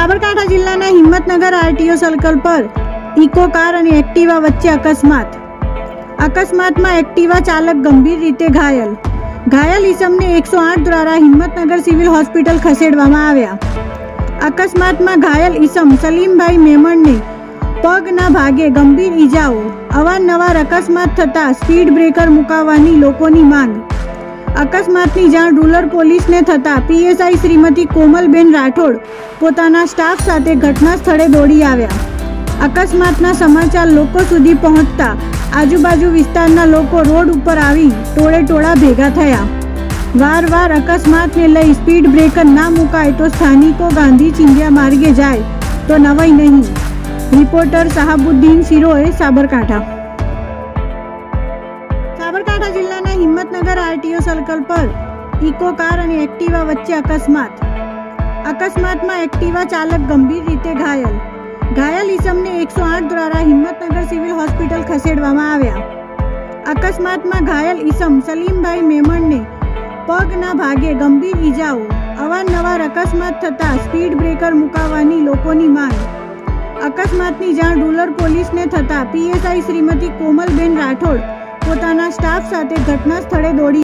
સાબરકાંઠા જિલ્લાના Himmatnagar RTO circle પર Eeco car અને એક્ટિવા વચ્ચે અકસ્માતમાં એક્ટિવા ચાલક ગંભીર રીતે ઘાયલ ઈસમને 108 દ્વારા હિંમતનગર સિવિલ હોસ્પિટલ ખસેડવામાં આવ્યા। અકસ્માતમાં ઘાયલ ઈસમ સલીમભાઈ મેમણને પગના ભાગે ગંભીર ઈજાઓ। અવારનવાર અકસ્માત થતા સ્પીડ બ્રેકર મુકાવવાની લોકોની માંગ। અકસ્માતની જાણ રૂરલ પોલીસને થતા પીએસઆઈ શ્રીમતી કોમલબેન રાઠોડ પોતાના સ્ટાફ સાથે ઘટના સ્થળે દોડી આવ્યા। અકસ્માતના સમાચાર લોકો સુધી પહોંચતા આજુબાજુ વિસ્તારના લોકો રોડ ઉપર આવી ટોળે ભેગા થયા। વારવાર અકસ્માતને લઈ સ્પીડ બ્રેકર ના મુકાય તો સ્થાનિકો ગાંધી ચિંધ્યા માર્ગે જાય તો નવાઈ નહીં। રિપોર્ટર શાહબુદ્દીન શિરોએ, સાબરકાંઠા જિલ્લાના હિંમતનગર આરટીઓ સર્કલ પર ઇકો કાર અને એક્ટિવા વચ્ચે અકસ્માતમાં એક્ટિવા ચાલક ગંભીર રીતે ઘાયલ ઈસમને 108 દ્વારા હિંમતનગર સિવિલ હોસ્પિટલ ખસેડવામાં આવ્યા। અકસ્માતમાં ઘાયલ ઈસમ સલીમભાઈ મેમણને પગના ભાગે ગંભીર ઈજાઓ। અવારનવાર અકસ્માત થતા સ્પીડ બ્રેકર મુકાવવાની લોકોની માંગ। અકસ્માતની જાણ રૂરલ પોલીસને થતા પીએસઆઈ શ્રીમતી કોમલબેન રાઠોડ પોતાના સ્ટાફ સાથે ઘટના સ્થળે દોડી